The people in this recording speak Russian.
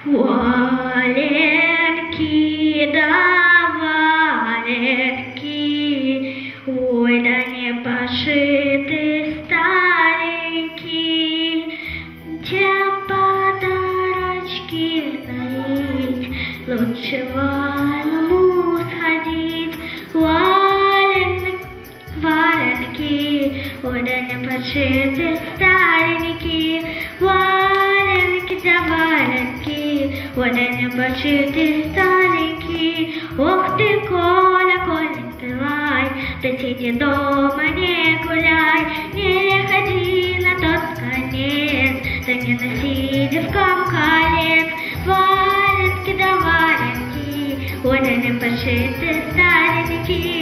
Валенки, да валенки, ой, да не пошиты старенькие, чем подарочки дарить, лучше в Алму сходить. Валенки, ой, да не пошиты старенькие, валенки, да валенки, ой, да не пошиты старенькие. Ох ты, Коля, Коля, спевай, да сиди дома, не гуляй, не ходи на тот конец, да не носи девкам колец. Валенки, да валенки, ой, да не пошиты старенькие.